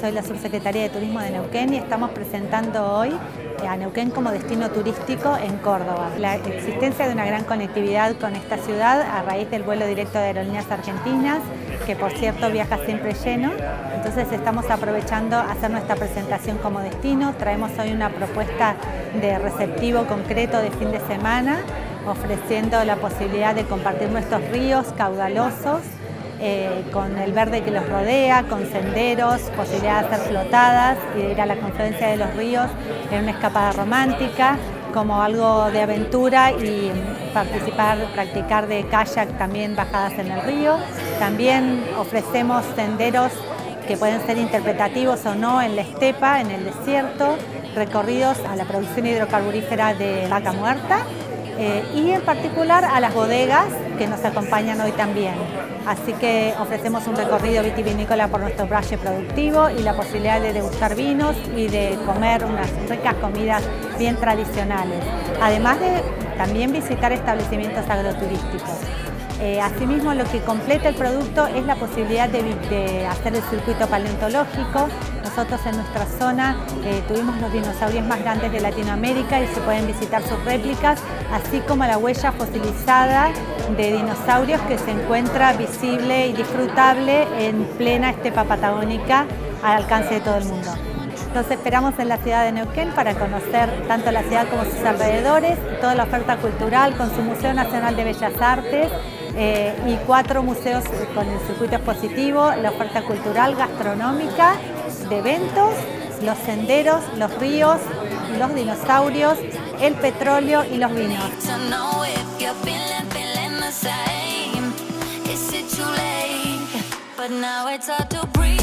soy la subsecretaria de Turismo de Neuquén y estamos presentando hoy a Neuquén como destino turístico en Córdoba. La existencia de una gran conectividad con esta ciudad a raíz del vuelo directo de Aerolíneas Argentinas, que por cierto viaja siempre lleno. Entonces estamos aprovechando hacer nuestra presentación como destino. Traemos hoy una propuesta de receptivo concreto de fin de semana, ofreciendo la posibilidad de compartir nuestros ríos caudalosos, con el verde que los rodea, con senderos, posibilidad de hacer flotadas y de ir a la confluencia de los ríos en una escapada romántica, como algo de aventura, y practicar de kayak también bajadas en el río. También ofrecemos senderos que pueden ser interpretativos o no en la estepa, en el desierto, recorridos a la producción hidrocarburífera de Vaca Muerta, y en particular a las bodegas que nos acompañan hoy también. Así que ofrecemos un recorrido vitivinícola por nuestro valle productivo y la posibilidad de degustar vinos y de comer unas ricas comidas bien tradicionales, además de también visitar establecimientos agroturísticos. Asimismo, lo que completa el producto es la posibilidad de hacer el circuito paleontológico. Nosotros en nuestra zona tuvimos los dinosaurios más grandes de Latinoamérica y se pueden visitar sus réplicas, así como la huella fosilizada de dinosaurios que se encuentra visible y disfrutable en plena estepa patagónica al alcance de todo el mundo. Los esperamos en la ciudad de Neuquén para conocer tanto la ciudad como sus alrededores, toda la oferta cultural con su Museo Nacional de Bellas Artes y 4 museos con el circuito expositivo, la oferta cultural, gastronómica, de eventos, los senderos, los ríos, los dinosaurios, el petróleo y los vinos. But now it's hard to breathe.